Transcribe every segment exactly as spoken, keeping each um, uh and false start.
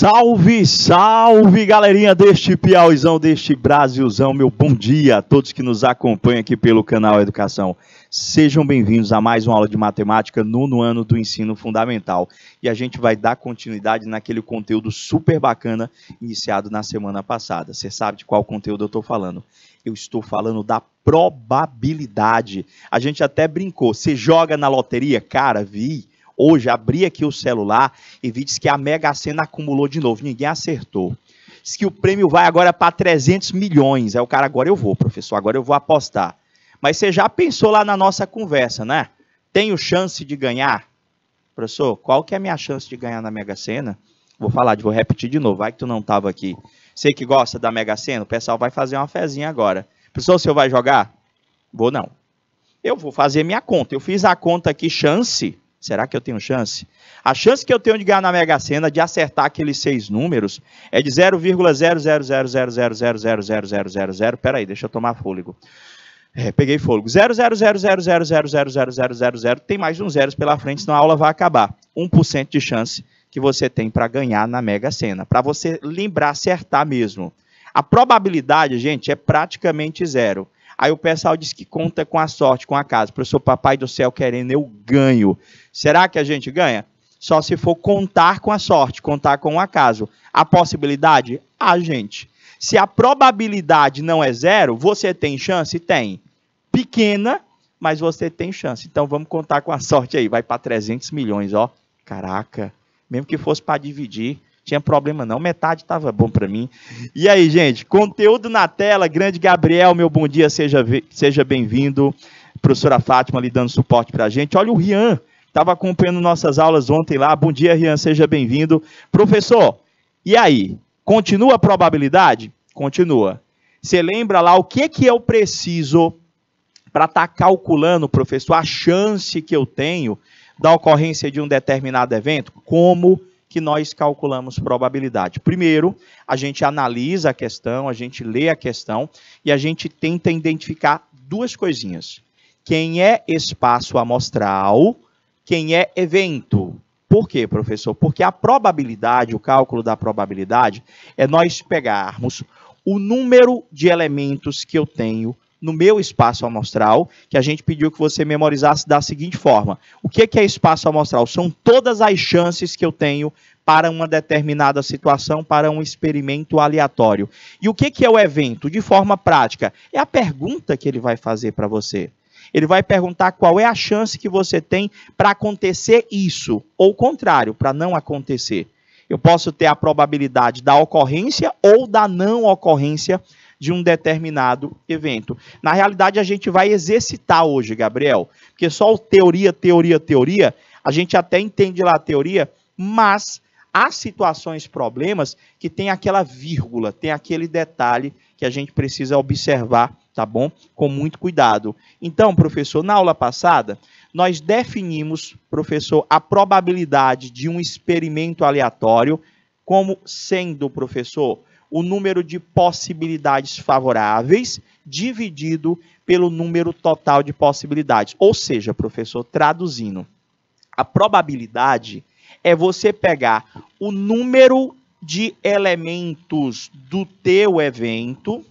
Salve, salve, galerinha deste Piauizão, deste Brasilzão, meu bom dia a todos que nos acompanham aqui pelo canal Educação. Sejam bem-vindos a mais uma aula de matemática nono ano do ensino fundamental. E a gente vai dar continuidade naquele conteúdo super bacana iniciado na semana passada. Você sabe de qual conteúdo eu estou falando? Eu estou falando da probabilidade. A gente até brincou, você joga na loteria? Cara, vi. Hoje, abri aqui o celular e vi que a Mega Sena acumulou de novo. Ninguém acertou. Diz que o prêmio vai agora para trezentos milhões. Aí o cara, agora eu vou, professor, agora eu vou apostar. Mas você já pensou lá na nossa conversa, né? Tenho chance de ganhar? Professor, qual que é a minha chance de ganhar na Mega Sena? Vou falar, vou repetir de novo, vai que tu não estava aqui. Você que gosta da Mega Sena, o pessoal vai fazer uma fezinha agora. Professor, o senhor vai jogar? Vou não. Eu vou fazer minha conta. Eu fiz a conta aqui, chance... Será que eu tenho chance? A chance que eu tenho de ganhar na Mega Sena, de acertar aqueles seis números, é de zero vírgula zero zero zero zero zero zero zero zero zero zero zero. Pera aí, deixa eu tomar fôlego. É, peguei fôlego. zero vírgula zero zero zero zero zero zero zero zero zero. Tem mais uns zeros pela frente, senão a aula vai acabar. um por cento de chance que você tem para ganhar na Mega Sena. Para você lembrar, acertar mesmo. A probabilidade, gente, é praticamente zero. Aí o pessoal diz que conta com a sorte, com a casa. Professor, papai do céu querendo, eu ganho. Será que a gente ganha? Só se for contar com a sorte, contar com o acaso. A possibilidade? Ah, gente. Se a probabilidade não é zero, você tem chance? Tem. Pequena, mas você tem chance. Então vamos contar com a sorte aí. Vai para trezentos milhões, ó. Caraca. Mesmo que fosse para dividir. Tinha problema não, metade estava bom para mim. E aí, gente, conteúdo na tela, grande Gabriel, meu bom dia, seja, seja bem-vindo. Professora Fátima ali dando suporte para a gente. Olha o Rian, estava acompanhando nossas aulas ontem lá. Bom dia, Rian, seja bem-vindo. Professor, e aí, continua a probabilidade? Continua. Você lembra lá o que, que eu preciso para estar tá calculando, professor, a chance que eu tenho da ocorrência de um determinado evento? Como que nós calculamos probabilidade? Primeiro, a gente analisa a questão, a gente lê a questão e a gente tenta identificar duas coisinhas. Quem é espaço amostral, quem é evento. Por quê, professor? Porque a probabilidade, o cálculo da probabilidade, é nós pegarmos o número de elementos que eu tenho no meu espaço amostral, que a gente pediu que você memorizasse da seguinte forma. O que é espaço amostral? São todas as chances que eu tenho para uma determinada situação, para um experimento aleatório. E o que é o evento? De forma prática, é a pergunta que ele vai fazer para você. Ele vai perguntar qual é a chance que você tem para acontecer isso, ou o contrário, para não acontecer. Eu posso ter a probabilidade da ocorrência ou da não ocorrência de um determinado evento. Na realidade, a gente vai exercitar hoje, Gabriel, porque só teoria, teoria, teoria, a gente até entende lá a teoria, mas há situações, problemas, que tem aquela vírgula, tem aquele detalhe que a gente precisa observar, tá bom? Com muito cuidado. Então, professor, na aula passada, nós definimos, professor, a probabilidade de um experimento aleatório como sendo, professor, o número de possibilidades favoráveis dividido pelo número total de possibilidades. Ou seja, professor, traduzindo, a probabilidade é você pegar o número de elementos do teu evento.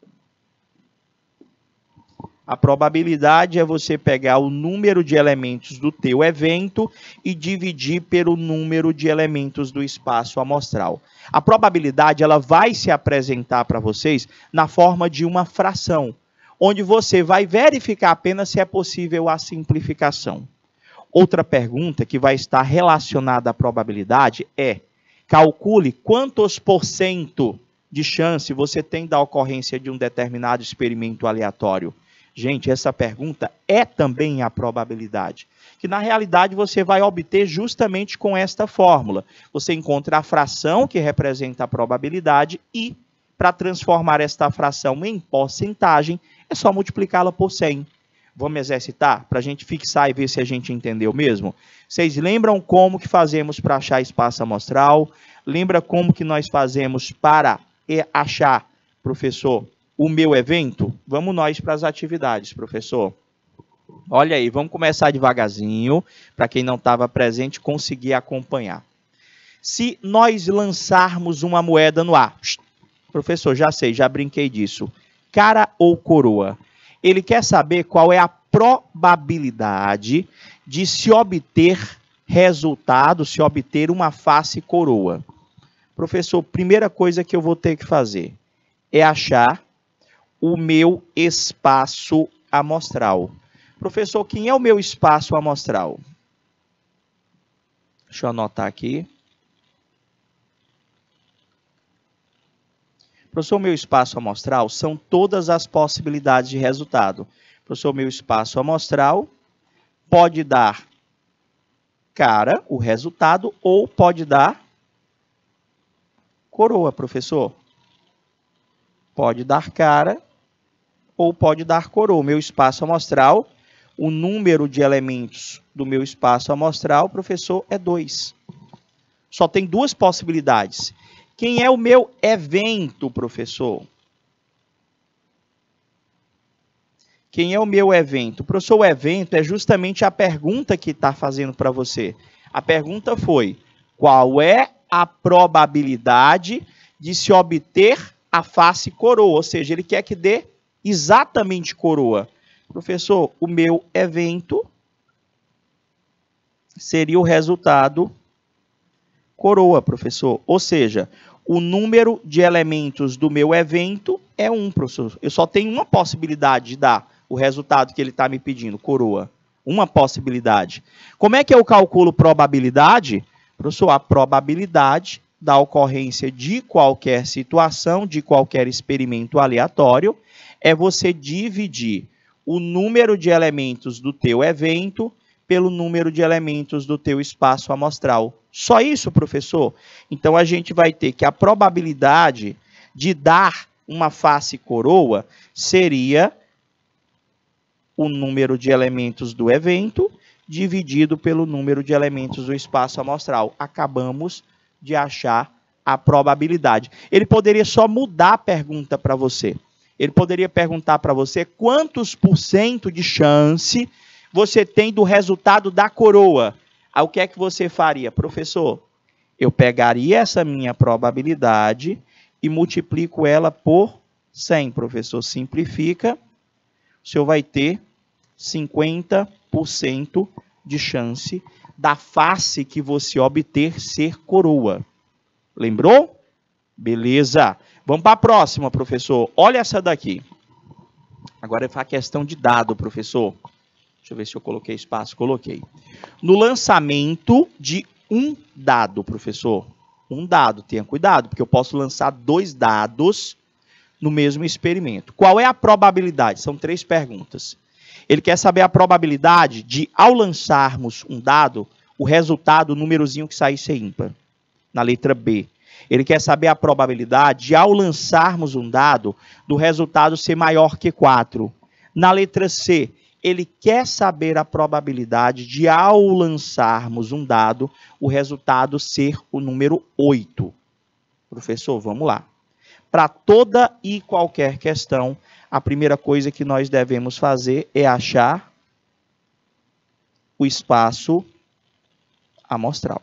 A probabilidade é você pegar o número de elementos do teu evento e dividir pelo número de elementos do espaço amostral. A probabilidade ela vai se apresentar para vocês na forma de uma fração, onde você vai verificar apenas se é possível a simplificação. Outra pergunta que vai estar relacionada à probabilidade é: calcule quantos por cento de chance você tem da ocorrência de um determinado experimento aleatório. Gente, essa pergunta é também a probabilidade, que na realidade você vai obter justamente com esta fórmula. Você encontra a fração que representa a probabilidade e, para transformar esta fração em porcentagem, é só multiplicá-la por cem. Vamos exercitar para a gente fixar e ver se a gente entendeu mesmo? Vocês lembram como que fazemos para achar espaço amostral? Lembra como que nós fazemos para achar, professor, o meu evento? Vamos nós para as atividades, professor. Olha aí, vamos começar devagarzinho, para quem não estava presente conseguir acompanhar. Se nós lançarmos uma moeda no ar, professor, já sei, já brinquei disso. Cara ou coroa? Ele quer saber qual é a probabilidade de se obter resultado, se obter uma face coroa. Professor, primeira coisa que eu vou ter que fazer é achar o meu espaço amostral. Professor, quem é o meu espaço amostral? Deixa eu anotar aqui. Professor, meu espaço amostral são todas as possibilidades de resultado. Professor, meu espaço amostral pode dar cara, o resultado, ou pode dar coroa, professor. Pode dar cara ou pode dar coroa. O meu espaço amostral, o número de elementos do meu espaço amostral, professor, é dois. Só tem duas possibilidades. Quem é o meu evento, professor? Quem é o meu evento? Professor, o evento é justamente a pergunta que está fazendo para você. A pergunta foi, qual é a probabilidade de se obter a face coroa? Ou seja, ele quer que dê exatamente coroa. Professor, o meu evento seria o resultado coroa, professor. Ou seja, o número de elementos do meu evento é um, professor. Eu só tenho uma possibilidade de dar o resultado que ele está me pedindo, coroa. Uma possibilidade. Como é que eu calculo probabilidade? Professor, a probabilidade da ocorrência de qualquer situação, de qualquer experimento aleatório, é você dividir o número de elementos do teu evento pelo número de elementos do teu espaço amostral. Só isso, professor? Então, a gente vai ter que a probabilidade de dar uma face coroa seria o número de elementos do evento dividido pelo número de elementos do espaço amostral. Acabamos de achar a probabilidade. Ele poderia só mudar a pergunta para você. Ele poderia perguntar para você quantos por cento de chance você tem do resultado da coroa. Aí o que é que você faria? Professor, eu pegaria essa minha probabilidade e multiplico ela por cem. Professor, simplifica. O senhor vai ter cinquenta por cento de chance da face que você obter ser coroa. Lembrou? Beleza. Vamos para a próxima, professor. Olha essa daqui. Agora é a questão de dado, professor. Deixa eu ver se eu coloquei espaço. Coloquei. No lançamento de um dado, professor. Um dado. Tenha cuidado, porque eu posso lançar dois dados no mesmo experimento. Qual é a probabilidade? São três perguntas. Ele quer saber a probabilidade de, ao lançarmos um dado, o resultado, o númerozinho que sair ser ímpar. Na letra B. Ele quer saber a probabilidade de, ao lançarmos um dado, do resultado ser maior que quatro. Na letra C, ele quer saber a probabilidade de, ao lançarmos um dado, o resultado ser o número oito. Professor, vamos lá. Para toda e qualquer questão, a primeira coisa que nós devemos fazer é achar o espaço amostral.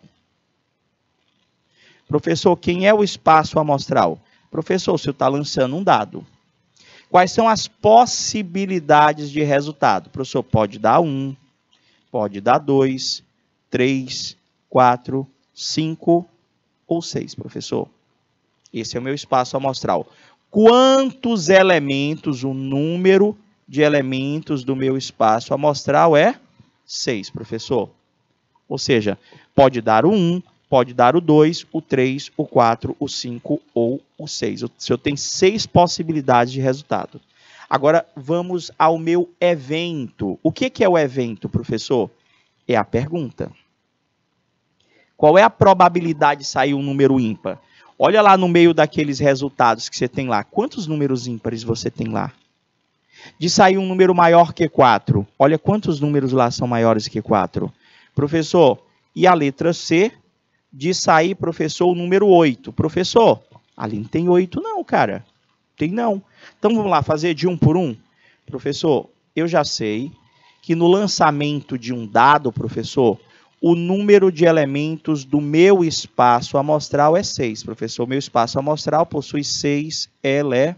Professor, quem é o espaço amostral? Professor, você está lançando um dado. Quais são as possibilidades de resultado? Professor, pode dar um, pode dar dois, três, quatro, cinco ou seis, professor. Esse é o meu espaço amostral. Quantos elementos, o número de elementos do meu espaço amostral é seis, professor. Ou seja, pode dar o um, pode dar o dois, o três, o quatro, o cinco ou o seis. O senhor tem seis possibilidades de resultado. Agora, vamos ao meu evento. O que é o evento, professor? É a pergunta. Qual é a probabilidade de sair um número ímpar? Olha lá no meio daqueles resultados que você tem lá. Quantos números ímpares você tem lá? De sair um número maior que quatro. Olha quantos números lá são maiores que quatro. Professor, e a letra C? De sair, professor, o número oito. Professor, ali não tem oito não, cara. Tem não. Então vamos lá, fazer de um por um? Professor, eu já sei que no lançamento de um dado, professor, o número de elementos do meu espaço amostral é seis. Professor, meu espaço amostral possui seis, ele...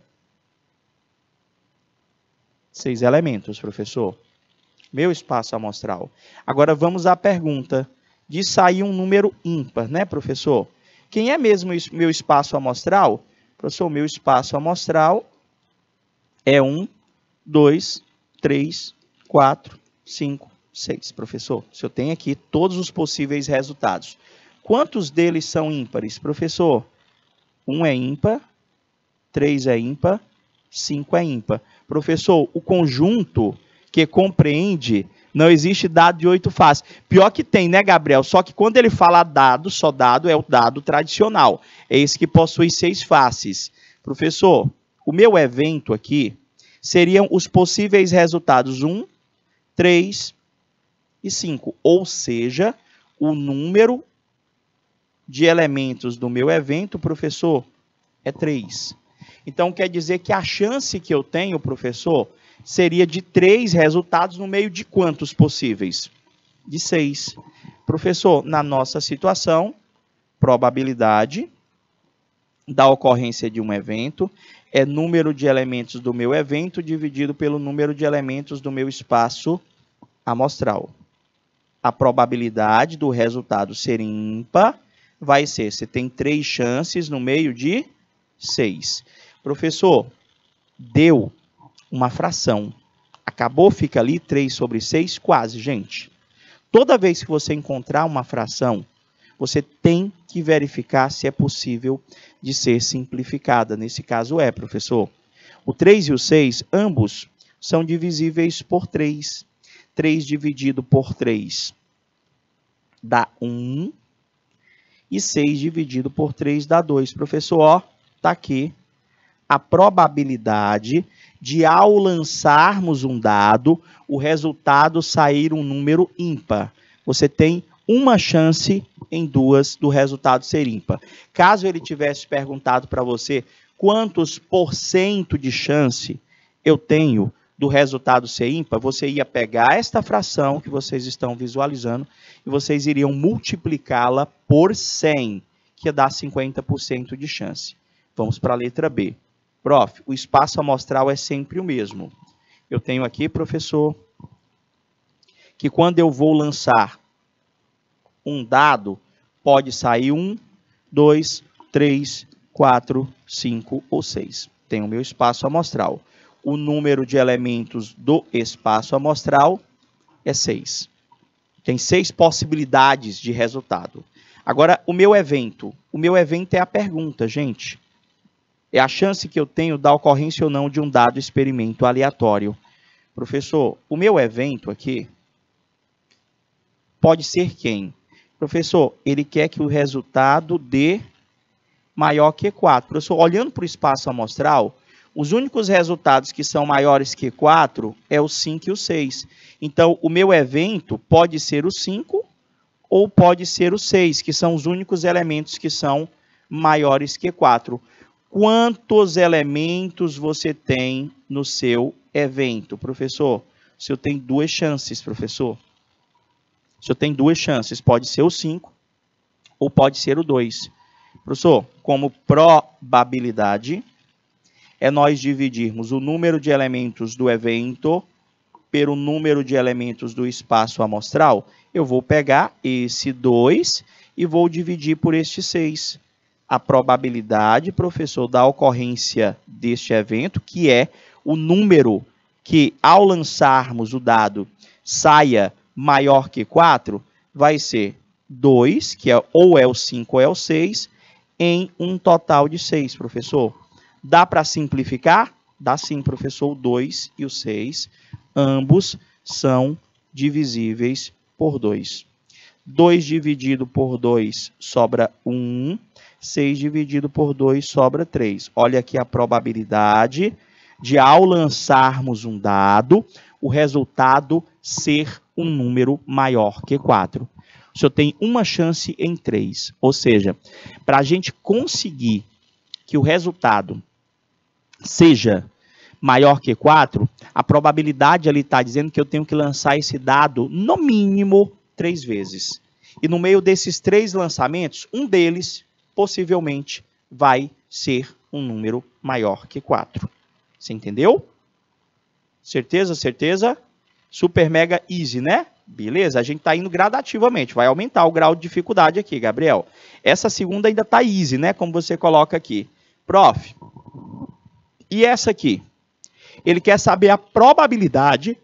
seis elementos, professor. Meu espaço amostral. Agora vamos à pergunta de sair um número ímpar, né, professor? Quem é mesmo meu espaço amostral? Professor, meu espaço amostral é um, dois, três, quatro, cinco, seis. Professor, se eu tenho aqui todos os possíveis resultados, quantos deles são ímpares? Professor, um é ímpar, três é ímpar, cinco é ímpar. Professor, o conjunto que compreende, não existe dado de oito faces. Pior que tem, né, Gabriel? Só que quando ele fala dado, só dado é o dado tradicional. É esse que possui seis faces. Professor, o meu evento aqui seriam os possíveis resultados um, três e cinco. Ou seja, o número de elementos do meu evento, professor, é três. Então, quer dizer que a chance que eu tenho, professor, seria de três resultados no meio de quantos possíveis? De seis. Professor, na nossa situação, probabilidade da ocorrência de um evento é número de elementos do meu evento dividido pelo número de elementos do meu espaço amostral. A probabilidade do resultado ser ímpar vai ser, você tem três chances no meio de seis. Professor, deu uma fração. Acabou, fica ali três sobre seis, quase, gente. Toda vez que você encontrar uma fração, você tem que verificar se é possível de ser simplificada. Nesse caso é, professor. O três e o seis, ambos, são divisíveis por três. três dividido por três dá um. E seis dividido por três dá dois. Professor, ó, tá aqui a probabilidade de, ao lançarmos um dado, o resultado sair um número ímpar. Você tem uma chance em duas do resultado ser ímpar. Caso ele tivesse perguntado para você quantos por cento de chance eu tenho do resultado ser ímpar, você ia pegar esta fração que vocês estão visualizando e vocês iriam multiplicá-la por cem, que ia dar cinquenta por cento de chance. Vamos para a letra B. Prof, o espaço amostral é sempre o mesmo. Eu tenho aqui, professor, que quando eu vou lançar um dado, pode sair um, dois, três, quatro, cinco ou seis. Tem o meu espaço amostral. O número de elementos do espaço amostral é seis. Tem seis possibilidades de resultado. Agora, o meu evento. O meu evento é a pergunta, gente. É a chance que eu tenho da ocorrência ou não de um dado experimento aleatório. Professor, o meu evento aqui pode ser quem? Professor, ele quer que o resultado dê maior que quatro. Professor, olhando para o espaço amostral, os únicos resultados que são maiores que quatro é o cinco e o seis. Então, o meu evento pode ser o cinco ou pode ser o seis, que são os únicos elementos que são maiores que quatro. Quantos elementos você tem no seu evento? Professor, o senhor tem duas chances, professor. O senhor tem duas chances, pode ser o cinco ou pode ser o dois. Professor, como probabilidade, é nós dividirmos o número de elementos do evento pelo número de elementos do espaço amostral. Eu vou pegar esse dois e vou dividir por este seis. A probabilidade, professor, da ocorrência deste evento, que é o número que, ao lançarmos o dado, saia maior que quatro, vai ser dois, que é, ou é o cinco ou é o seis, em um total de seis, professor. Dá para simplificar? Dá sim, professor. O dois e o seis, ambos são divisíveis por dois. dois dividido por dois sobra um. seis dividido por dois sobra três. Olha aqui a probabilidade de, ao lançarmos um dado, o resultado ser um número maior que quatro. O senhor tem uma chance em três. Ou seja, para a gente conseguir que o resultado seja maior que quatro, a probabilidade ali está dizendo que eu tenho que lançar esse dado no mínimo três vezes. E no meio desses três lançamentos, um deles, possivelmente, vai ser um número maior que quatro. Você entendeu? Certeza, certeza? Super mega easy, né? Beleza? A gente está indo gradativamente. Vai aumentar o grau de dificuldade aqui, Gabriel. Essa segunda ainda está easy, né? Como você coloca aqui. Prof. E essa aqui? Ele quer saber a probabilidade.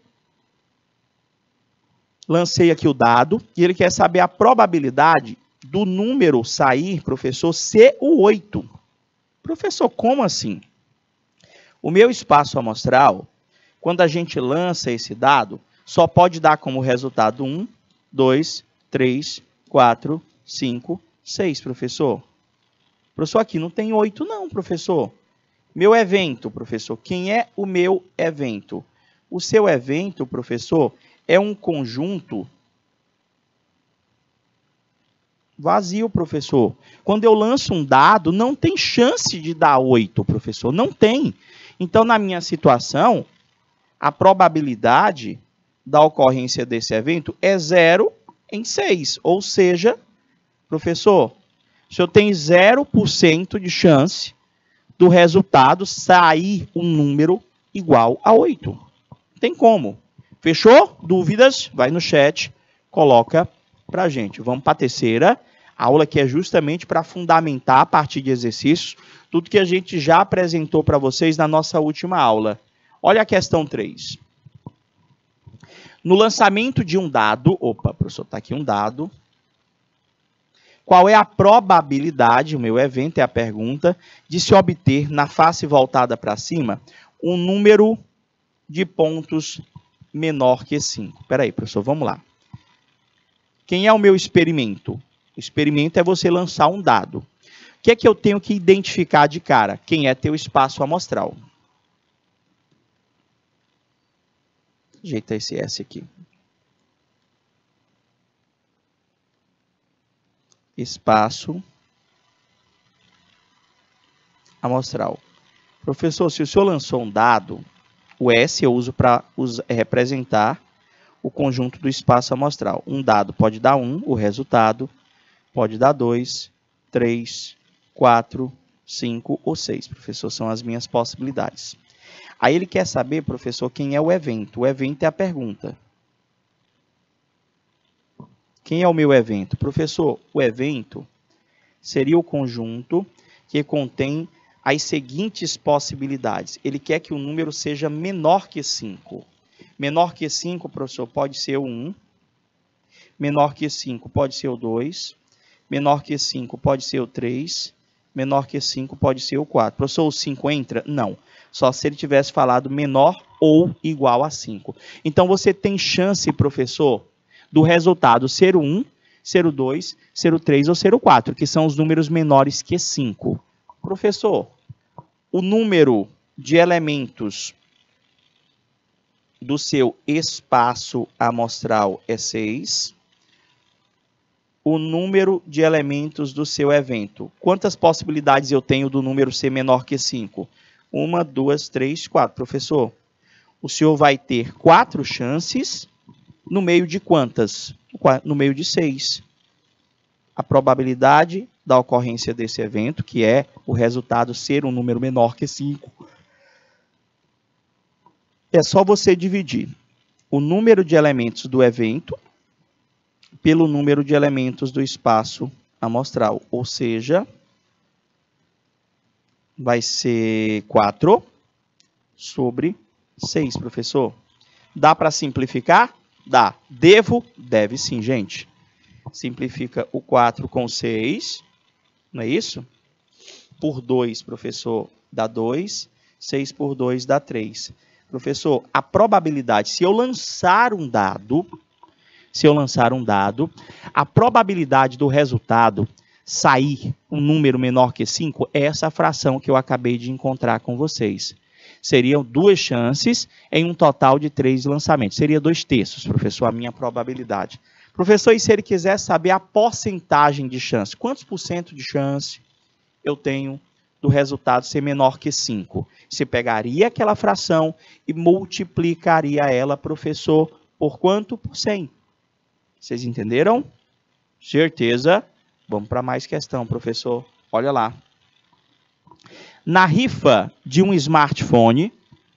Lancei aqui o dado. E ele quer saber a probabilidade do número sair, professor, ser o oito. Professor, como assim? O meu espaço amostral, quando a gente lança esse dado, só pode dar como resultado um, dois, três, quatro, cinco, seis, professor. Professor, aqui não tem oito não, professor. Meu evento, professor. Quem é o meu evento? O seu evento, professor, é um conjunto vazio, professor. Quando eu lanço um dado, não tem chance de dar oito, professor. Não tem. Então, na minha situação, a probabilidade da ocorrência desse evento é zero em seis. Ou seja, professor, o senhor tem zero por cento de chance do resultado sair um número igual a oito. Tem como. Fechou? Dúvidas? Vai no chat, coloca pra gente. Vamos para a terceira aula, que é justamente para fundamentar, a partir de exercícios, tudo que a gente já apresentou para vocês na nossa última aula. Olha a questão três. No lançamento de um dado, opa, professor, está aqui um dado. Qual é a probabilidade, o meu evento é a pergunta, de se obter, na face voltada para cima, um número de pontos menor que cinco? Espera aí, professor, vamos lá. Quem é o meu experimento? O experimento é você lançar um dado. O que é que eu tenho que identificar de cara? Quem é teu espaço amostral? Ajeita esse S aqui. Espaço amostral. Professor, se o senhor lançou um dado, o S eu uso para representar o conjunto do espaço amostral. Um dado pode dar um, o resultado pode dar dois, três, quatro, cinco ou seis. Professor, são as minhas possibilidades. Aí ele quer saber, professor, quem é o evento. O evento é a pergunta. Quem é o meu evento? Professor, o evento seria o conjunto que contém as seguintes possibilidades. Ele quer que o número seja menor que cinco. Menor que cinco, professor, pode ser o um. Menor que cinco pode ser o dois. Menor que cinco pode ser o três. Menor que cinco pode ser o quatro. Professor, o cinco entra? Não. Só se ele tivesse falado menor ou igual a cinco. Então, você tem chance, professor, do resultado ser o um, ser o dois, ser o três ou ser o quatro, que são os números menores que cinco. Professor, o número de elementos do seu espaço amostral é seis. O número de elementos do seu evento. Quantas possibilidades eu tenho do número ser menor que cinco? Uma, duas, três, quatro. Professor, o senhor vai ter quatro chances no meio de quantas? No meio de seis. A probabilidade da ocorrência desse evento, que é o resultado ser um número menor que cinco, é só você dividir o número de elementos do evento pelo número de elementos do espaço amostral. Ou seja, vai ser quatro sobre seis, professor. Dá para simplificar? Dá. Devo? Deve sim, gente. Simplifica o quatro com seis, não é isso? Por dois, professor, dá dois. seis por dois dá três. Professor, a probabilidade, se eu lançar um dado, se eu lançar um dado, a probabilidade do resultado sair um número menor que cinco é essa fração que eu acabei de encontrar com vocês. Seriam duas chances em um total de três lançamentos. Seria dois terços, professor, a minha probabilidade. Professor, e se ele quiser saber a porcentagem de chance? Quantos por cento de chance eu tenho do resultado ser menor que cinco? Você pegaria aquela fração e multiplicaria ela, professor, por quanto? Por cem. Vocês entenderam? Certeza? Vamos para mais questão, professor. Olha lá. Na rifa de um smartphone,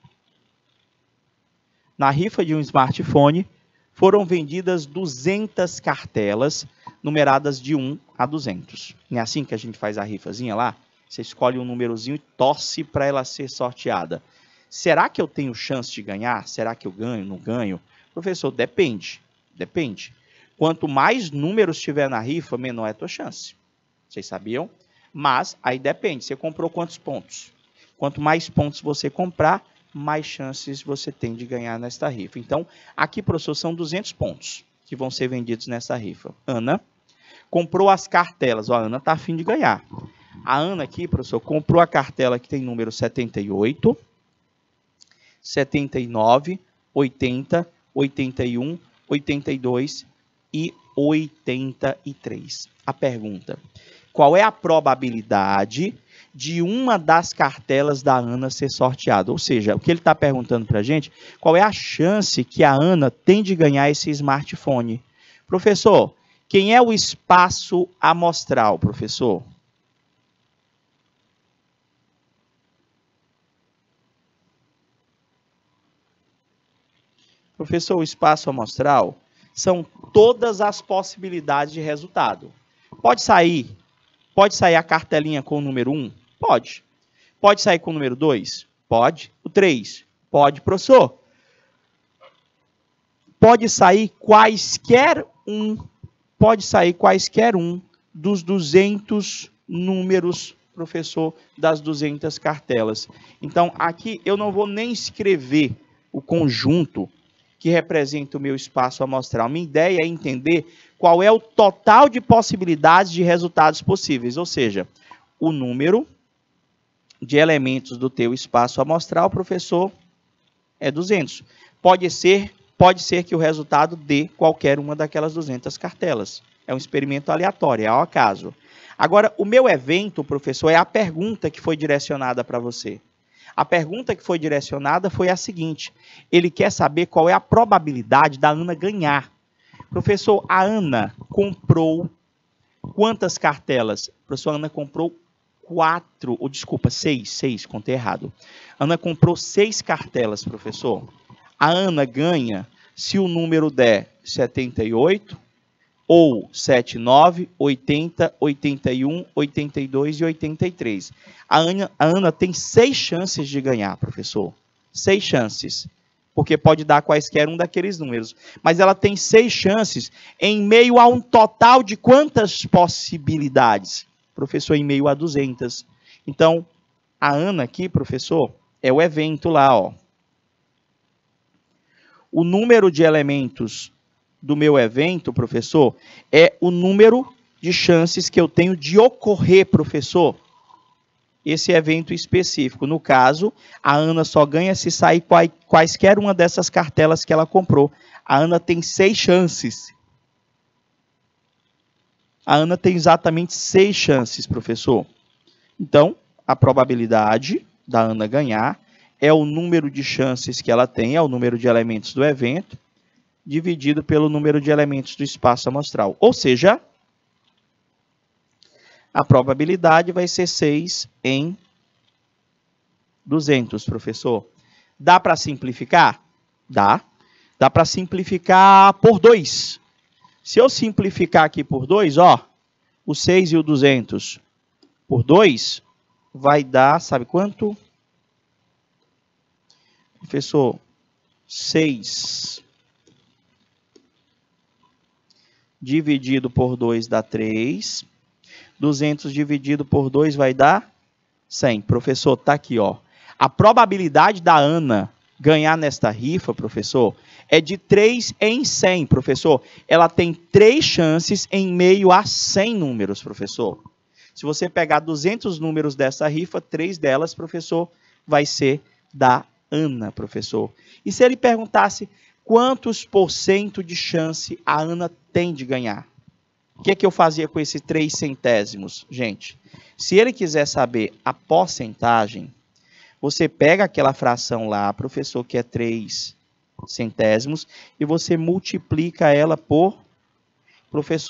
na rifa de um smartphone, foram vendidas duzentas cartelas numeradas de um a duzentos. Não é assim que a gente faz a rifazinha lá? Você escolhe um númerozinho e torce para ela ser sorteada. Será que eu tenho chance de ganhar? Será que eu ganho, não ganho? Professor, depende. Depende. Quanto mais números tiver na rifa, menor é a tua chance. Vocês sabiam? Mas aí depende. Você comprou quantos pontos? Quanto mais pontos você comprar, mais chances você tem de ganhar nesta rifa. Então, aqui, professor, são duzentos pontos que vão ser vendidos nessa rifa. Ana comprou as cartelas. Ó, a Ana está a fim de ganhar. A Ana aqui, professor, comprou a cartela que tem número setenta e oito, setenta e nove, oitenta, oitenta e um, oitenta e dois e oitenta e três. A pergunta: qual é a probabilidade de uma das cartelas da Ana ser sorteada? Ou seja, o que ele está perguntando para a gente, qual é a chance que a Ana tem de ganhar esse smartphone? Professor, quem é o espaço amostral, professor? Professor, o espaço amostral são todas as possibilidades de resultado. Pode sair, pode sair a cartelinha com o número um? Pode. Pode sair com o número dois? Pode. O três? Pode, professor. Pode sair quaisquer um, pode sair quaisquer um dos duzentos números, professor, das duzentas cartelas. Então, aqui eu não vou nem escrever o conjunto que representa o meu espaço amostral. Minha ideia é entender qual é o total de possibilidades de resultados possíveis, ou seja, o número de elementos do teu espaço amostral, professor, é duzentos. Pode ser, pode ser que o resultado dê qualquer uma daquelas duzentas cartelas. É um experimento aleatório, é ao acaso. Agora, o meu evento, professor, é a pergunta que foi direcionada para você. A pergunta que foi direcionada foi a seguinte: ele quer saber qual é a probabilidade da Ana ganhar. Professor, a Ana comprou quantas cartelas? Professor, a Ana comprou quatro, ou desculpa, seis, seis, contei errado. A Ana comprou seis cartelas, professor. A Ana ganha se o número der setenta e oito, ou setenta e nove, oitenta, oitenta e um, oitenta e dois e oitenta e três. A Ana, a Ana tem seis chances de ganhar, professor. Seis chances. Porque pode dar quaisquer um daqueles números. Mas ela tem seis chances em meio a um total de quantas possibilidades? Professor, em meio a duzentas. Então, a Ana aqui, professor, é o evento lá, ó. O número de elementos do meu evento, professor, é o número de chances que eu tenho de ocorrer, professor, esse evento específico. No caso, a Ana só ganha se sair quaisquer uma dessas cartelas que ela comprou. A Ana tem seis chances. A Ana tem exatamente seis chances, professor. Então, a probabilidade da Ana ganhar é o número de chances que ela tem, é o número de elementos do evento, dividido pelo número de elementos do espaço amostral. Ou seja, a probabilidade vai ser seis em duzentos, professor. Dá para simplificar? Dá. Dá para simplificar por dois. Se eu simplificar aqui por dois, ó, o seis e o duzentos por dois, vai dar, sabe quanto? Professor, seis dividido por dois dá três. duzentos dividido por dois vai dar cem. Professor, está aqui, ó. A probabilidade da Ana ganhar nesta rifa, professor, é de três em cem, professor. Ela tem três chances em meio a cem números, professor. Se você pegar duzentos números dessa rifa, três delas, professor, vai ser da Ana, professor. E se ele perguntasse quantos por cento de chance a Ana tem de ganhar? O que é que eu fazia com esses três centésimos? Gente, se ele quiser saber a porcentagem, você pega aquela fração lá, professor, que é três centésimos, e você multiplica ela por, professor,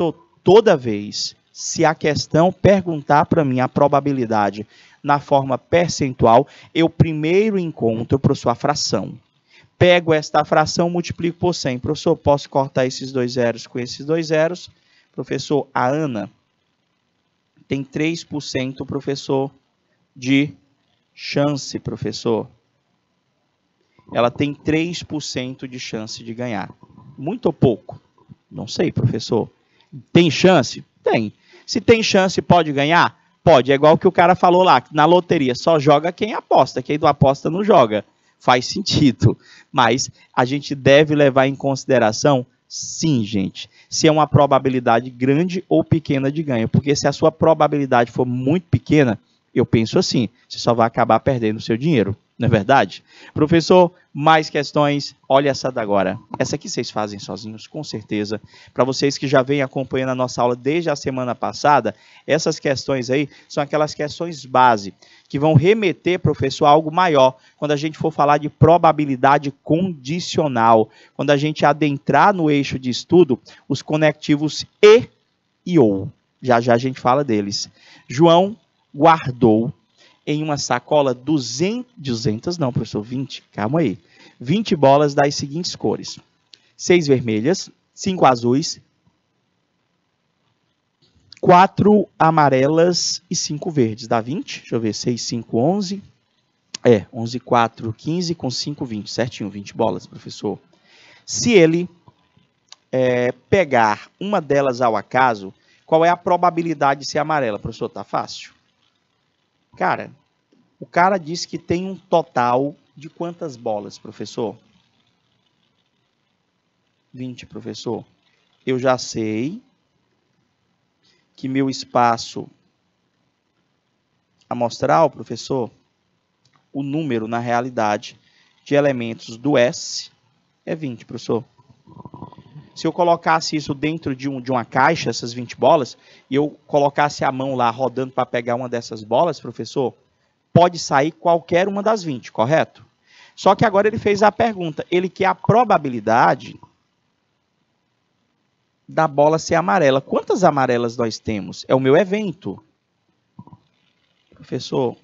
toda vez, se a questão perguntar para mim a probabilidade na forma percentual, eu primeiro encontro, professor, a fração. Pego esta fração, multiplico por cem. Professor, posso cortar esses dois zeros com esses dois zeros? Professor, a Ana tem três por cento, professor, de chance, professor. Ela tem três por cento de chance de ganhar. Muito ou pouco? Não sei, professor. Tem chance? Tem. Se tem chance, pode ganhar? Pode. É igual que o cara falou lá, na loteria, só joga quem aposta. Quem não aposta não joga. Faz sentido. Mas a gente deve levar em consideração, sim, gente, se é uma probabilidade grande ou pequena de ganho. Porque se a sua probabilidade for muito pequena, eu penso assim, você só vai acabar perdendo o seu dinheiro. Não é verdade? Professor, mais questões? Olha essa da agora. Essa aqui vocês fazem sozinhos, com certeza. Para vocês que já vêm acompanhando a nossa aula desde a semana passada, essas questões aí são aquelas questões base, que vão remeter, professor, a algo maior, quando a gente for falar de probabilidade condicional, quando a gente adentrar no eixo de estudo, os conectivos e e ou. Já já a gente fala deles. João guardou em uma sacola duzentas, duzentas não, professor, vinte, calma aí, vinte bolas das seguintes cores: seis vermelhas, cinco azuis, quatro amarelas e cinco verdes. Dá vinte? Deixa eu ver, seis, cinco, onze. É, onze, quatro, quinze, com cinco, vinte. Certinho, vinte bolas, professor. Se ele é, pegar uma delas ao acaso, qual é a probabilidade de ser amarela? Professor, tá fácil. Cara, o cara disse que tem um total de quantas bolas, professor? vinte, professor. Eu já sei que meu espaço amostral, professor, o número, na realidade, de elementos do S é vinte, professor. Se eu colocasse isso dentro de, um, de uma caixa, essas vinte bolas, e eu colocasse a mão lá rodando para pegar uma dessas bolas, professor, pode sair qualquer uma das vinte, correto? Só que agora ele fez a pergunta, ele quer a probabilidade da bola ser amarela. Quantas amarelas nós temos? É o meu evento. Professor,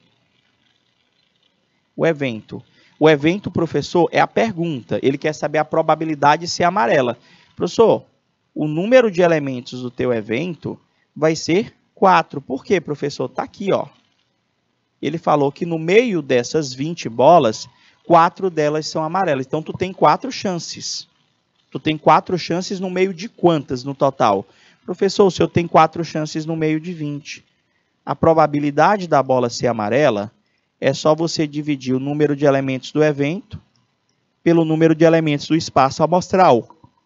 o evento. O evento, professor, é a pergunta. Ele quer saber a probabilidade de ser amarela. Professor, o número de elementos do teu evento vai ser quatro. Por quê, professor? Está aqui, ó. Ele falou que no meio dessas vinte bolas, quatro delas são amarelas. Então, tu tem quatro chances. Tu tem quatro chances no meio de quantas no total? Professor, se eu tenho quatro chances no meio de vinte, a probabilidade da bola ser amarela é só você dividir o número de elementos do evento pelo número de elementos do espaço amostral.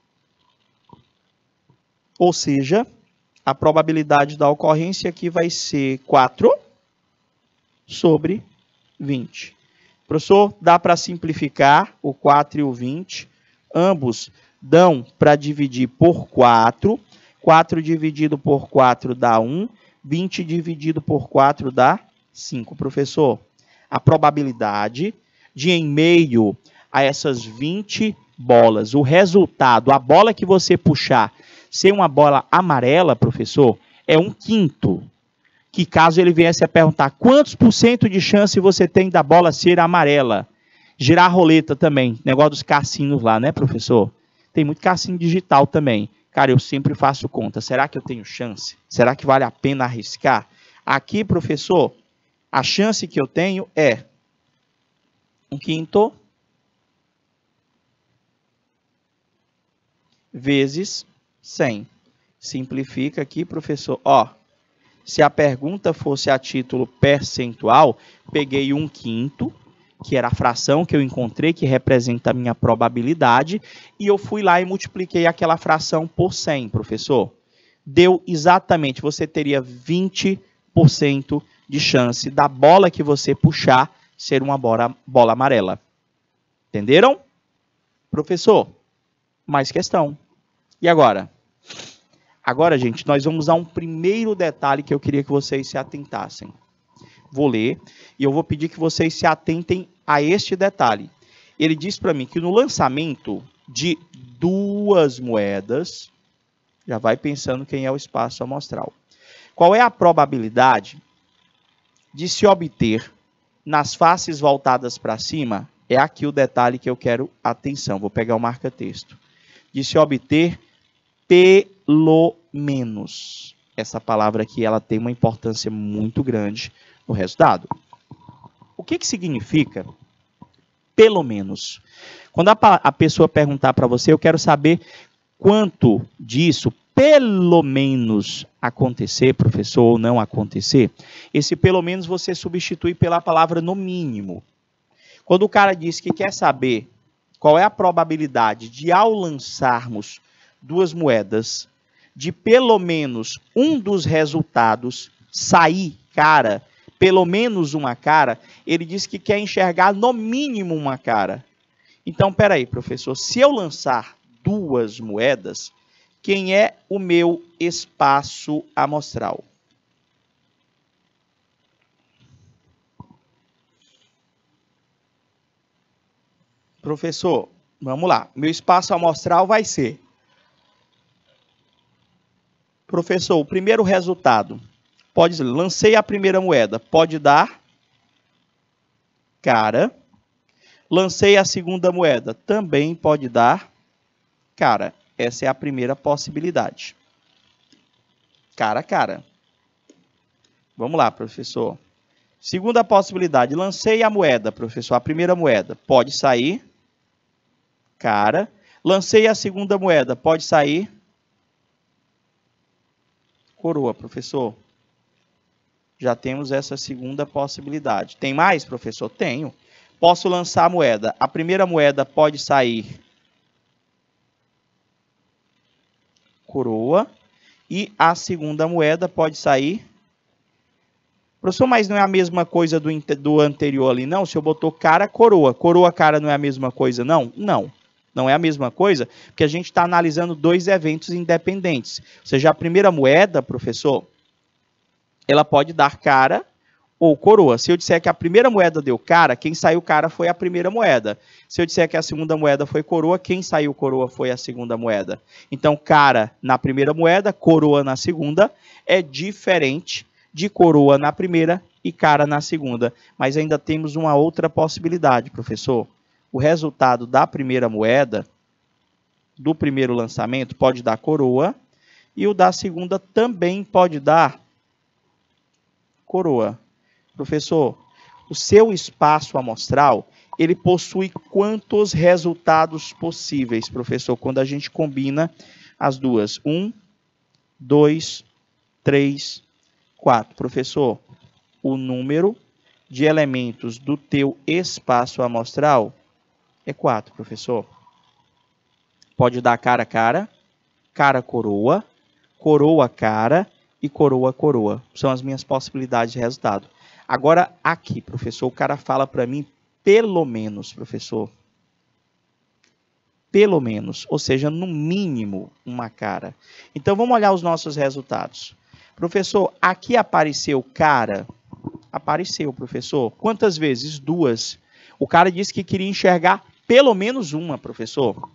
Ou seja, a probabilidade da ocorrência aqui vai ser quatro sobre vinte. Professor, dá para simplificar o quatro e o vinte. Ambos dão para dividir por quatro. quatro dividido por quatro dá um. vinte dividido por quatro dá cinco. Professor, a probabilidade de, em meio a essas vinte bolas, o resultado, a bola que você puxar, ser uma bola amarela, professor, é um quinto. Que caso ele viesse a perguntar quantos por cento de chance você tem da bola ser amarela? Girar a roleta também, negócio dos cassinos lá, né, professor? Tem muito cassino digital também. Cara, eu sempre faço conta. Será que eu tenho chance? Será que vale a pena arriscar? Aqui, professor, a chance que eu tenho é um quinto vezes cem. Simplifica aqui, professor. Ó, se a pergunta fosse a título percentual, peguei um quinto, que era a fração que eu encontrei, que representa a minha probabilidade, e eu fui lá e multipliquei aquela fração por cem, professor. Deu exatamente, você teria vinte por cento de chance da bola que você puxar ser uma bola, bola amarela. Entenderam? Professor, mais questão. E agora? Agora, gente, nós vamos a um primeiro detalhe que eu queria que vocês se atentassem. Vou ler e eu vou pedir que vocês se atentem a este detalhe. Ele diz para mim que no lançamento de duas moedas, Já vai pensando quem é o espaço amostral. Qual é a probabilidade de se obter nas faces voltadas para cima? É aqui o detalhe que eu quero atenção. Vou pegar o marca-texto. De se obter pelo menos. Essa palavra aqui ela tem uma importância muito grande no resultado. O que, que significa pelo menos? Quando a, a pessoa perguntar para você, eu quero saber quanto disso pelo menos acontecer, professor, ou não acontecer. Esse pelo menos você substitui pela palavra no mínimo. Quando o cara diz que quer saber qual é a probabilidade de, ao lançarmos duas moedas, de pelo menos um dos resultados sair cara, pelo menos uma cara, ele diz que quer enxergar no mínimo uma cara. Então, peraí, professor, se eu lançar duas moedas, quem é o meu espaço amostral? Professor, vamos lá. Meu espaço amostral vai ser... Professor, o primeiro resultado, pode lancei a primeira moeda, pode dar cara. Lancei a segunda moeda, também pode dar cara. Essa é a primeira possibilidade. Cara a cara. Vamos lá, professor. Segunda possibilidade, lancei a moeda, professor, a primeira moeda, pode sair cara. Lancei a segunda moeda, pode sair coroa, professor. Já temos essa segunda possibilidade. Tem mais, professor? Tenho. Posso lançar a moeda. A primeira moeda pode sair coroa. E a segunda moeda pode sair... Professor, mas não é a mesma coisa do, do anterior ali, não? O senhor botou cara, coroa. Coroa, cara não é a mesma coisa, não? Não. Não é a mesma coisa, porque a gente está analisando dois eventos independentes. Ou seja, a primeira moeda, professor, ela pode dar cara ou coroa. Se eu disser que a primeira moeda deu cara, quem saiu cara foi a primeira moeda. Se eu disser que a segunda moeda foi coroa, quem saiu coroa foi a segunda moeda. Então, cara na primeira moeda, coroa na segunda, é diferente de coroa na primeira e cara na segunda. Mas ainda temos uma outra possibilidade, professor. O resultado da primeira moeda, do primeiro lançamento, pode dar coroa, e o da segunda também pode dar coroa. Professor, o seu espaço amostral, ele possui quantos resultados possíveis, professor, quando a gente combina as duas? Um, dois, três, quatro. Professor, o número de elementos do teu espaço amostral é quatro, professor. Pode dar cara a cara, cara coroa, coroa cara e coroa coroa. São as minhas possibilidades de resultado. Agora, aqui, professor, o cara fala para mim pelo menos, professor. Pelo menos, ou seja, no mínimo uma cara. Então, vamos olhar os nossos resultados. Professor, aqui apareceu cara? Apareceu, professor. Quantas vezes? Duas. O cara disse que queria enxergar pelo menos uma, professor.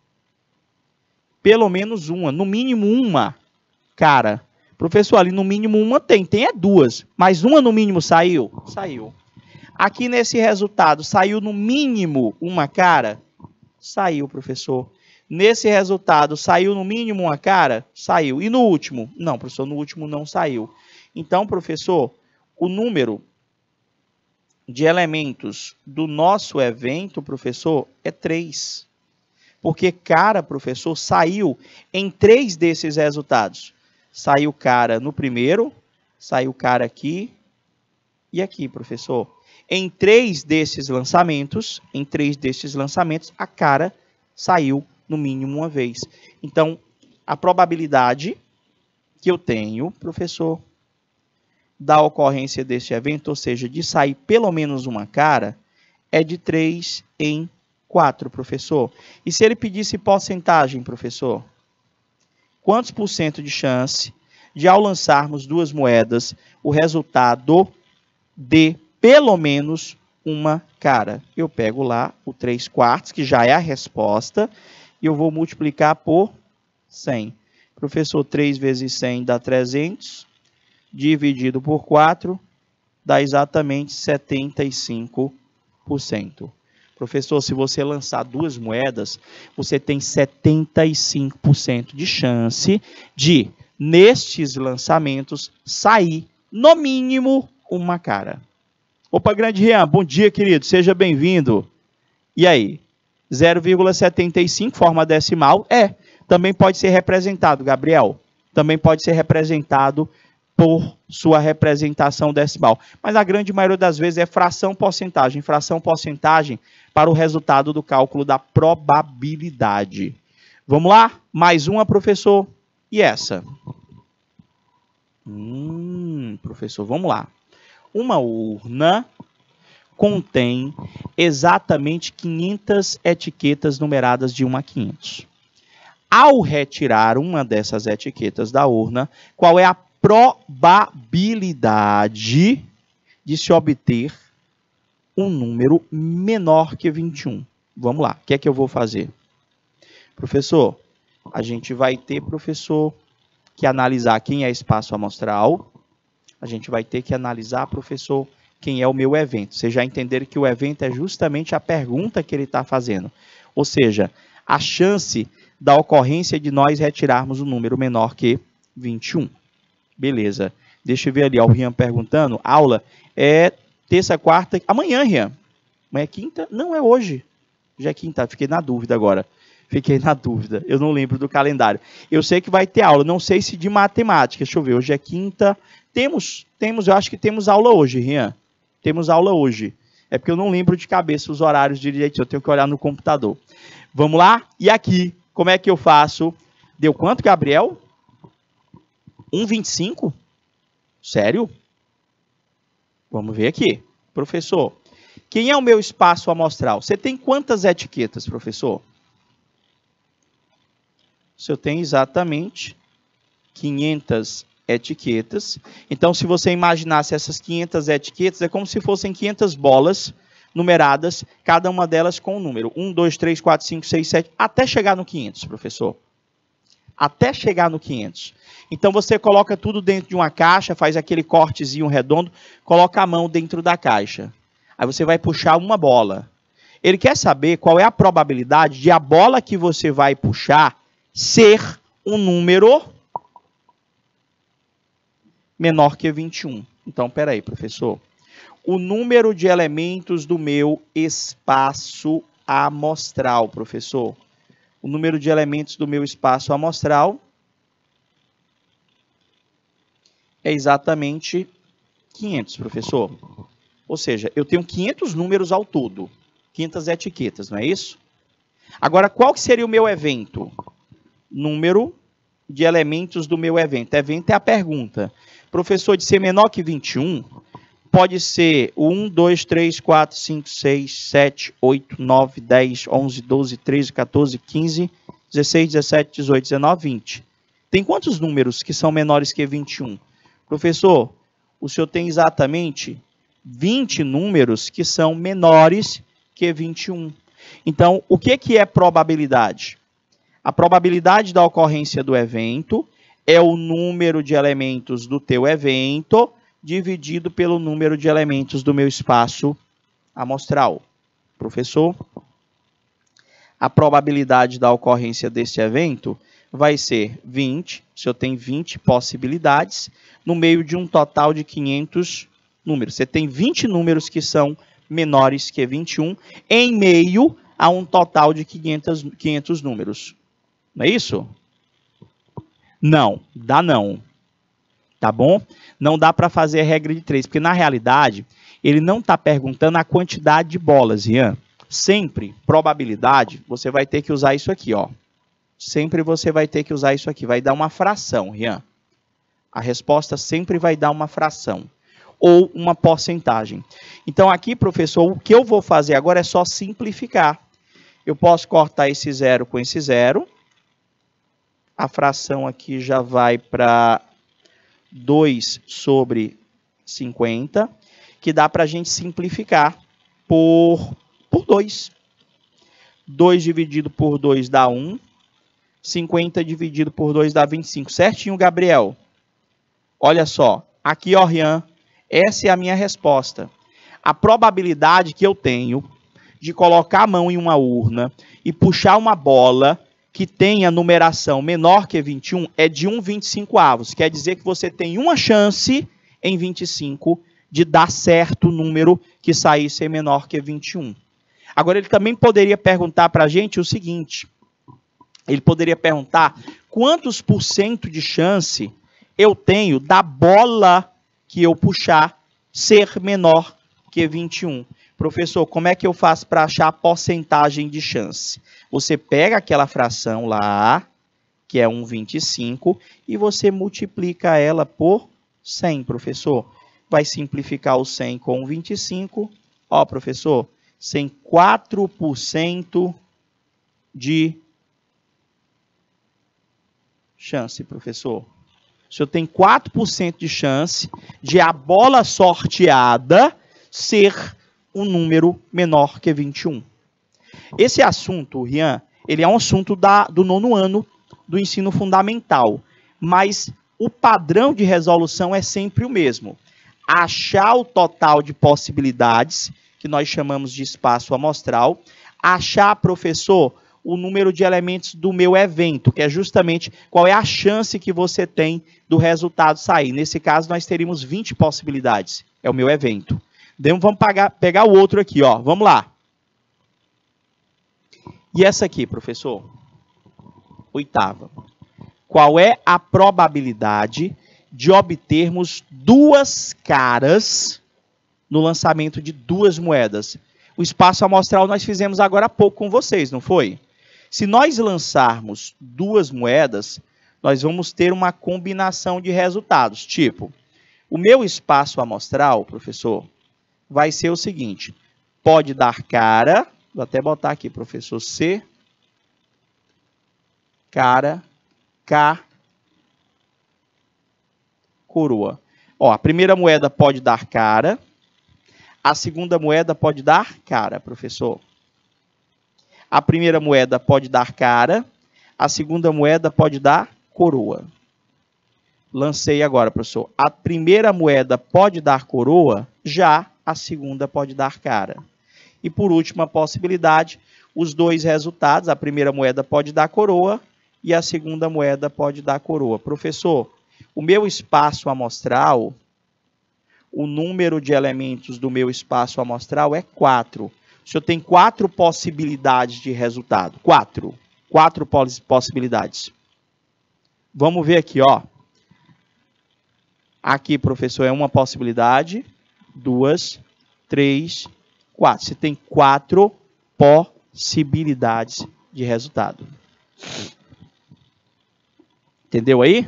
Pelo menos uma. No mínimo uma cara. Professor, ali no mínimo uma tem. Tem é duas. Mas uma no mínimo saiu? Saiu. Aqui nesse resultado, saiu no mínimo uma cara? Saiu, professor. Nesse resultado, saiu no mínimo uma cara? Saiu. E no último? Não, professor, no último não saiu. Então, professor, o número de elementos do nosso evento, professor, é três. Porque cara, professor, saiu em três desses resultados. Saiu cara no primeiro, saiu cara aqui e aqui, professor. Em três desses lançamentos, em três desses lançamentos, a cara saiu no mínimo uma vez. Então, a probabilidade que eu tenho, professor, da ocorrência deste evento, ou seja, de sair pelo menos uma cara, é de três em quatro, professor. E se ele pedisse porcentagem, professor? Quantos por cento de chance de, ao lançarmos duas moedas, o resultado dê pelo menos uma cara? Eu pego lá o três quartos, que já é a resposta, e eu vou multiplicar por cem. Professor, três vezes cem dá trezentos, dividido por quatro, dá exatamente setenta e cinco por cento. Professor, se você lançar duas moedas, você tem setenta e cinco por cento de chance de, nestes lançamentos, sair, no mínimo, uma cara. Opa, grande Rian, bom dia, querido, seja bem-vindo. E aí? zero vírgula setenta e cinco, forma decimal, é. Também pode ser representado, Gabriel. Também pode ser representado por sua representação decimal. Mas a grande maioria das vezes é fração porcentagem. Fração porcentagem para o resultado do cálculo da probabilidade. Vamos lá? Mais uma, professor. E essa? Hum, professor, vamos lá. Uma urna contém exatamente quinhentas etiquetas numeradas de um a quinhentos. Ao retirar uma dessas etiquetas da urna, qual é a probabilidade de se obter um número menor que vinte e um? Vamos lá, o que é que eu vou fazer? Professor, a gente vai ter, professor, que analisar quem é espaço amostral. A gente vai ter que analisar, professor, quem é o meu evento. Vocês já entenderam que o evento é justamente a pergunta que ele está fazendo. Ou seja, a chance da ocorrência de nós retirarmos um número menor que vinte e um. Beleza. Deixa eu ver ali, ó, o Rian perguntando. Aula é terça, quarta... Amanhã, Rian. Amanhã é quinta? Não, é hoje. Já é quinta, fiquei na dúvida agora. Fiquei na dúvida. Eu não lembro do calendário. Eu sei que vai ter aula, não sei se de matemática. Deixa eu ver, hoje é quinta. Temos, temos, eu acho que temos aula hoje, Rian. Temos aula hoje. É porque eu não lembro de cabeça os horários direitinho. Eu tenho que olhar no computador. Vamos lá? E aqui, como é que eu faço? Deu quanto, Gabriel? um vírgula vinte e cinco? Sério? Vamos ver aqui. Professor, quem é o meu espaço amostral? Você tem quantas etiquetas, professor? Se eu tenho exatamente quinhentas etiquetas. Então, se você imaginasse essas quinhentas etiquetas, é como se fossem quinhentas bolas numeradas, cada uma delas com um número. um, dois, três, quatro, cinco, seis, sete, até chegar no quinhentos, professor. Até chegar no quinhentos. Então, você coloca tudo dentro de uma caixa, faz aquele cortezinho redondo, coloca a mão dentro da caixa. Aí você vai puxar uma bola. Ele quer saber qual é a probabilidade de a bola que você vai puxar ser um número menor que vinte e um. Então, peraí, professor. O número de elementos do meu espaço amostral, professor. O número de elementos do meu espaço amostral é exatamente quinhentos, professor. Ou seja, eu tenho quinhentos números ao todo. quinhentas etiquetas, não é isso? Agora, qual que seria o meu evento? Número de elementos do meu evento. Evento é a pergunta. Professor, de ser menor que vinte e um, pode ser o um, dois, três, quatro, cinco, seis, sete, oito, nove, dez, onze, doze, treze, quatorze, quinze, dezesseis, dezessete, dezoito, dezenove, vinte. Tem quantos números que são menores que vinte e um? Professor, o senhor tem exatamente vinte números que são menores que vinte e um. Então, o que que é probabilidade? A probabilidade da ocorrência do evento é o número de elementos do teu evento dividido pelo número de elementos do meu espaço amostral. Professor, a probabilidade da ocorrência desse evento vai ser vinte, se eu tenho vinte possibilidades, no meio de um total de quinhentos números. Você tem vinte números que são menores que vinte e um, em meio a um total de quinhentos, quinhentos números. Não é isso? Não, dá não. Tá bom? Não dá para fazer a regra de três, porque na realidade, ele não está perguntando a quantidade de bolas, Ian. Sempre, probabilidade, você vai ter que usar isso aqui, ó. Sempre você vai ter que usar isso aqui. Vai dar uma fração, Rian. A resposta sempre vai dar uma fração. Ou uma porcentagem. Então, aqui, professor, o que eu vou fazer agora é só simplificar. Eu posso cortar esse zero com esse zero. A fração aqui já vai para dois sobre cinquenta, que dá para a gente simplificar por, por dois. dois dividido por dois dá um. cinquenta dividido por dois dá vinte e cinco. Certinho, Gabriel? Olha só. Aqui, ó, Rian. Essa é a minha resposta. A probabilidade que eu tenho de colocar a mão em uma urna e puxar uma bola que tenha numeração menor que vinte e um é de um vinte e cinco avos. Quer dizer que você tem uma chance em vinte e cinco de dar certo o número que sair ser menor que vinte e um. Agora, ele também poderia perguntar para a gente o seguinte. Ele poderia perguntar quantos por cento de chance eu tenho da bola que eu puxar ser menor que vinte e um. Professor, como é que eu faço para achar a porcentagem de chance? Você pega aquela fração lá, que é um vírgula vinte e cinco, e você multiplica ela por cem, professor. Vai simplificar o cem com um vírgula vinte e cinco. Ó, professor, cem, quatro por cento de chance, professor. O senhor tem quatro por cento de chance de a bola sorteada ser um número menor que vinte e um. Esse assunto, Rian, ele é um assunto da, do nono ano do ensino fundamental, mas o padrão de resolução é sempre o mesmo. Achar o total de possibilidades, que nós chamamos de espaço amostral, achar, professor, o número de elementos do meu evento, que é justamente qual é a chance que você tem do resultado sair. Nesse caso, nós teríamos vinte possibilidades. É o meu evento. Vamos pagar, pegar o outro aqui, ó. Vamos lá. E essa aqui, professor? Oitava. Qual é a probabilidade de obtermos duas caras no lançamento de duas moedas? O espaço amostral nós fizemos agora há pouco com vocês, não foi? Se nós lançarmos duas moedas, nós vamos ter uma combinação de resultados. Tipo, o meu espaço amostral, professor, vai ser o seguinte. Pode dar cara, vou até botar aqui, professor, C, cara, K, coroa. Ó, a primeira moeda pode dar cara, a segunda moeda pode dar cara, professor. A primeira moeda pode dar cara, a segunda moeda pode dar coroa. Lancei agora, professor. A primeira moeda pode dar coroa, já a segunda pode dar cara. E por última possibilidade, os dois resultados, a primeira moeda pode dar coroa e a segunda moeda pode dar coroa. Professor, o meu espaço amostral, o número de elementos do meu espaço amostral é quatro. O senhor tem quatro possibilidades de resultado. Quatro. Quatro possibilidades. Vamos ver aqui, ó. Aqui, professor, é uma possibilidade. Duas, três, quatro. Você tem quatro possibilidades de resultado. Entendeu aí?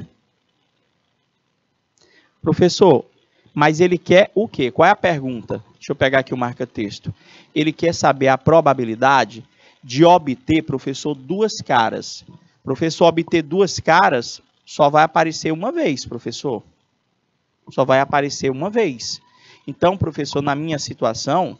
Professor, mas ele quer o quê? Qual é a pergunta? Deixa eu pegar aqui o marca-texto. Ele quer saber a probabilidade de obter, professor, duas caras. Professor, obter duas caras só vai aparecer uma vez, professor. Só vai aparecer uma vez. Então, professor, na minha situação,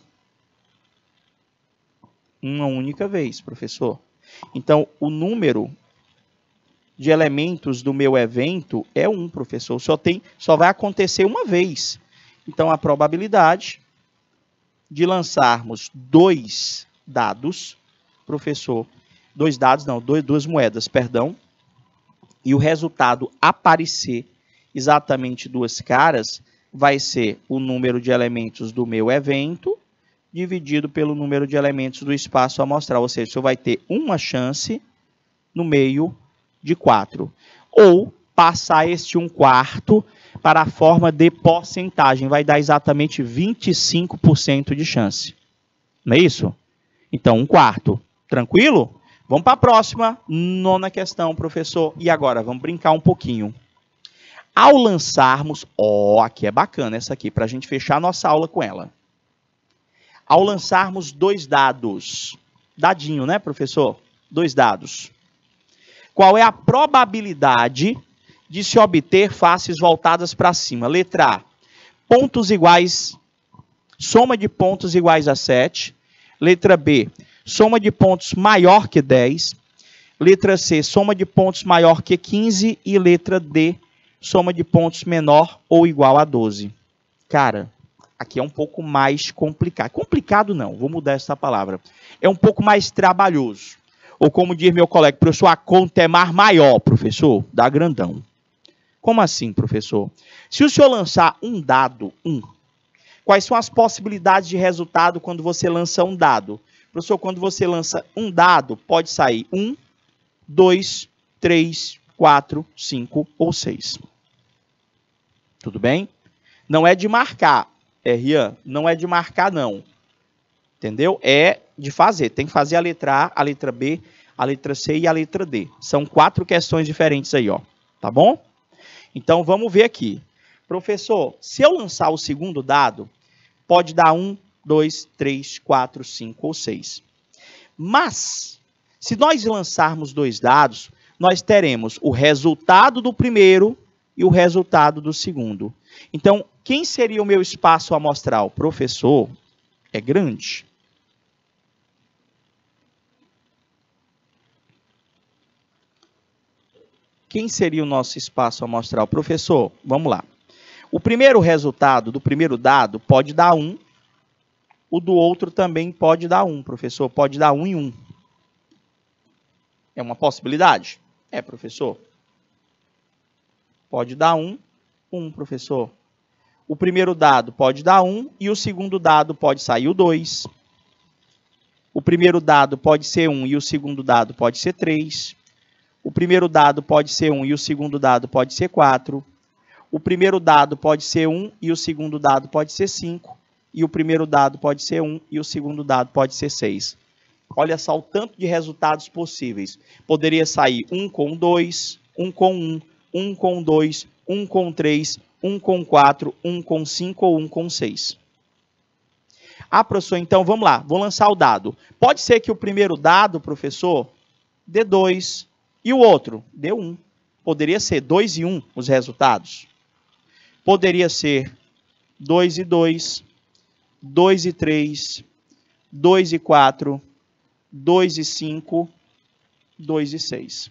uma única vez, professor. Então, o número de elementos do meu evento é um, professor. Só, tem, só vai acontecer uma vez. Então, a probabilidade de lançarmos dois dados, professor, dois dados, não, dois, duas moedas, perdão, e o resultado aparecer exatamente duas caras, vai ser o número de elementos do meu evento dividido pelo número de elementos do espaço amostral. Ou seja, o senhor vai ter uma chance no meio de quatro. Ou passar este um quarto para a forma de porcentagem. Vai dar exatamente vinte e cinco por cento de chance. Não é isso? Então, um quarto. Tranquilo? Vamos para a próxima, nona questão, professor. E agora, vamos brincar um pouquinho. Ao lançarmos... Ó, oh, aqui é bacana essa aqui, para a gente fechar a nossa aula com ela. Ao lançarmos dois dados. Dadinho, né, professor? Dois dados. Qual é a probabilidade de se obter faces voltadas para cima? Letra A. Pontos iguais... Soma de pontos iguais a sete. Letra B. Soma de pontos maior que dez. Letra C, soma de pontos maior que quinze. E letra D, soma de pontos menor ou igual a doze. Cara, aqui é um pouco mais complicado. Complicado não, vou mudar essa palavra. É um pouco mais trabalhoso. Ou como diz meu colega, professor, a conta é mais maior, professor, dá grandão. Como assim, professor? Se o senhor lançar um dado, um, quais são as possibilidades de resultado quando você lança um dado? Professor, quando você lança um dado, pode sair um, dois, três, quatro, cinco ou seis. Tudo bem? Não é de marcar, é, Rian, não é de marcar não. Entendeu? É de fazer. Tem que fazer a letra A, a letra B, a letra C e a letra D. São quatro questões diferentes aí, ó. Tá bom? Então, vamos ver aqui. Professor, se eu lançar o segundo dado, pode dar um, dois, três, quatro, cinco ou seis. Mas, se nós lançarmos dois dados, nós teremos o resultado do primeiro e o resultado do segundo. Então, quem seria o meu espaço amostral? Professor, é grande. Quem seria o nosso espaço amostral? Professor, vamos lá. O primeiro resultado do primeiro dado pode dar um. O do outro também pode dar um, professor. Pode dar um e um. É uma possibilidade? É, professor. Pode dar um, um, professor. O primeiro dado pode dar um e o segundo dado pode sair o dois. O primeiro dado pode ser um e o segundo dado pode ser três. O primeiro dado pode ser um e o segundo dado pode ser quatro. O primeiro dado pode ser um e o segundo dado pode ser cinco. E o primeiro dado pode ser um e o segundo dado pode ser seis. Olha só o tanto de resultados possíveis. Poderia sair um com dois, um com um, um com dois, um com três, um com quatro, um com cinco ou um com seis. Ah, professor, então vamos lá. Vou lançar o dado. Pode ser que o primeiro dado, professor, dê dois. E o outro? Deu um. Poderia ser dois e um os resultados. Poderia ser dois e dois, dois e três, dois e quatro, dois e cinco, dois e seis.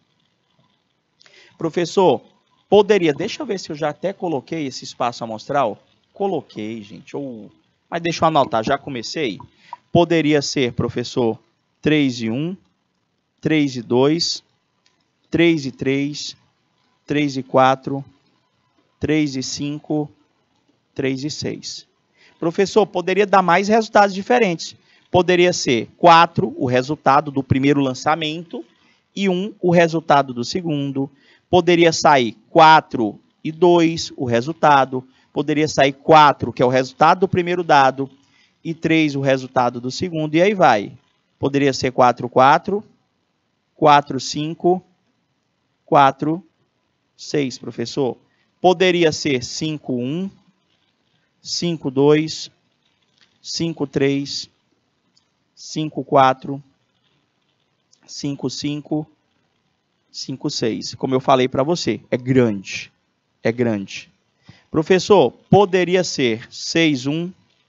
Professor, poderia... Deixa eu ver se eu já até coloquei esse espaço amostral. Coloquei, gente. Ou, mas deixa eu anotar, já comecei. Poderia ser, professor, três e um, três e dois... três e três, três e quatro, três e cinco, três e seis. Professor, poderia dar mais resultados diferentes. Poderia ser quatro, o resultado do primeiro lançamento, e um, o resultado do segundo. Poderia sair quatro e dois, o resultado. Poderia sair quatro, que é o resultado do primeiro dado, e três, o resultado do segundo, e aí vai. Poderia ser quatro, quatro, quatro, cinco... quatro, seis, professor. Poderia ser cinco, um, cinco, dois, cinco, três, cinco, quatro, cinco, cinco, cinco, seis. Como eu falei para você, é grande. É grande. Professor, poderia ser seis, um,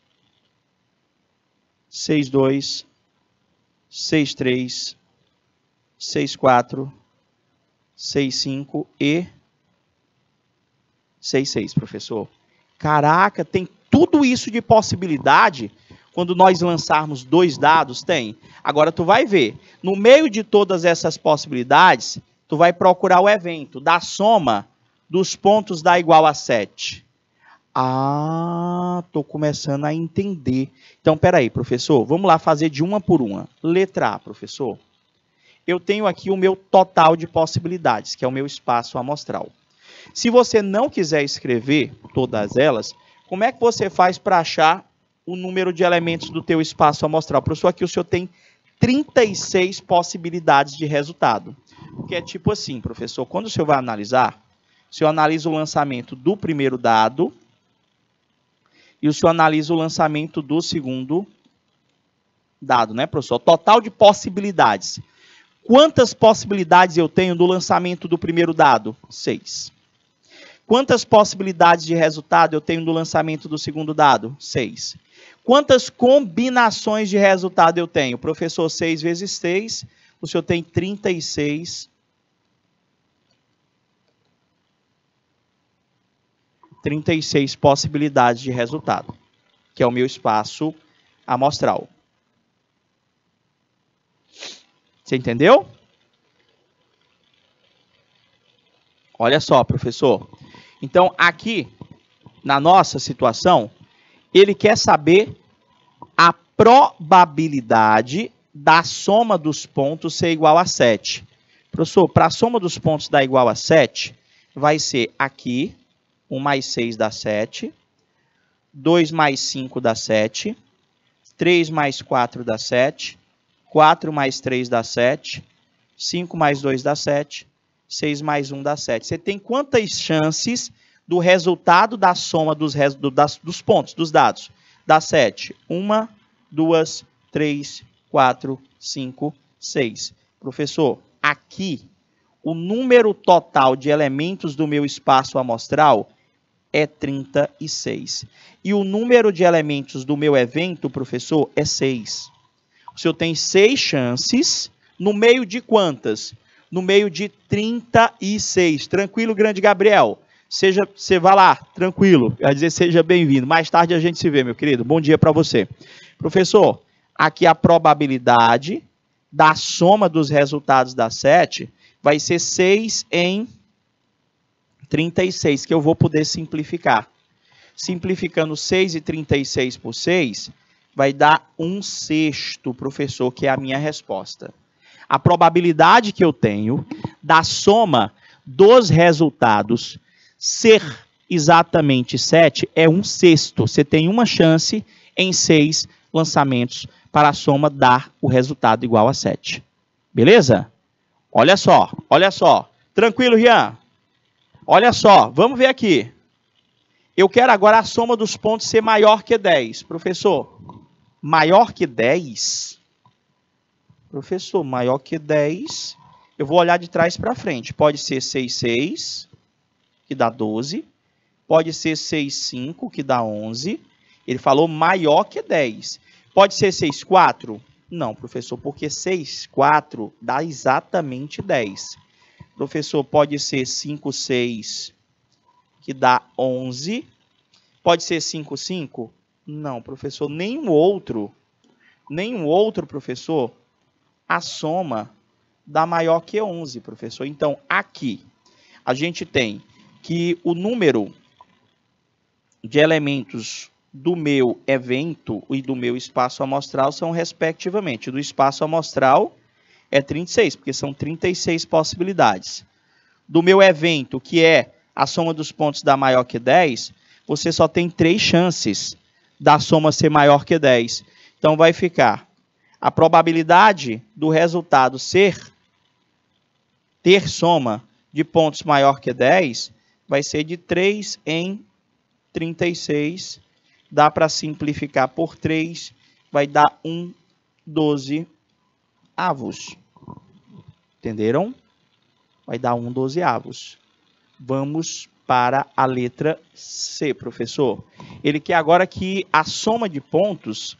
seis, dois, seis, três, seis, quatro, seis, cinco e seis, seis, professor. Caraca, tem tudo isso de possibilidade quando nós lançarmos dois dados? Tem. Agora tu vai ver, no meio de todas essas possibilidades, tu vai procurar o evento da soma dos pontos dá igual a sete. Ah, tô começando a entender. Então, peraí, professor, vamos lá fazer de uma por uma. Letra A, professor. Eu tenho aqui o meu total de possibilidades, que é o meu espaço amostral. Se você não quiser escrever todas elas, como é que você faz para achar o número de elementos do teu espaço amostral? Professor, aqui o senhor tem trinta e seis possibilidades de resultado. Que é tipo assim, professor, quando o senhor vai analisar, o senhor analisa o lançamento do primeiro dado e o senhor analisa o lançamento do segundo dado, né, professor? Total de possibilidades. Quantas possibilidades eu tenho do lançamento do primeiro dado? Seis. Quantas possibilidades de resultado eu tenho do lançamento do segundo dado? Seis. Quantas combinações de resultado eu tenho? Professor, seis vezes seis o senhor tem trinta e seis, trinta e seis possibilidades de resultado, que é o meu espaço amostral. Você entendeu? Olha só, professor. Então, aqui, na nossa situação, ele quer saber a probabilidade da soma dos pontos ser igual a sete. Professor, para a soma dos pontos dar igual a sete, vai ser aqui, um mais seis dá sete, dois mais cinco dá sete, três mais quatro dá sete, quatro mais três dá sete, cinco mais dois dá sete, seis mais um dá sete. Você tem quantas chances do resultado da soma dos, res, do, das, dos pontos, dos dados? Dá sete. Uma, duas, três, quatro, cinco, seis. Professor, aqui, o número total de elementos do meu espaço amostral é trinta e seis. E o número de elementos do meu evento, professor, é seis. O senhor tem seis chances, no meio de quantas? No meio de trinta e seis. Tranquilo, grande Gabriel? Seja, você vai lá, tranquilo. Quer dizer, seja bem-vindo. Mais tarde a gente se vê, meu querido. Bom dia para você. Professor, aqui a probabilidade da soma dos resultados da sete vai ser seis em trinta e seis, que eu vou poder simplificar. Simplificando seis e trinta e seis por seis, vai dar um sexto, professor, que é a minha resposta. A probabilidade que eu tenho da soma dos resultados ser exatamente sete é um sexto. Você tem uma chance em seis lançamentos para a soma dar o resultado igual a sete. Beleza? Olha só, olha só. Tranquilo, Rian? Olha só, vamos ver aqui. Eu quero agora a soma dos pontos ser maior que dez. Professor, maior que dez? Professor, maior que dez, eu vou olhar de trás para frente. Pode ser seis, seis, que dá doze. Pode ser seis, cinco, que dá onze. Ele falou maior que dez. Pode ser seis, quatro? Não, professor, porque seis, quatro dá exatamente dez. Professor, pode ser cinco, seis, que dá onze. Pode ser cinco, cinco? Não, professor, nenhum outro, nenhum outro, professor, a soma dá maior que onze, professor. Então, aqui, a gente tem que o número de elementos do meu evento e do meu espaço amostral são, respectivamente, do espaço amostral é trinta e seis, porque são trinta e seis possibilidades. Do meu evento, que é a soma dos pontos dar maior que dez, você só tem três chances da soma ser maior que dez. Então, vai ficar a probabilidade do resultado ser, ter soma de pontos maior que dez, vai ser de três em trinta e seis. Dá para simplificar por três, vai dar um doze avos. Entenderam? Vai dar um doze avos. Vamos para a letra C, professor. Ele quer agora que a soma de pontos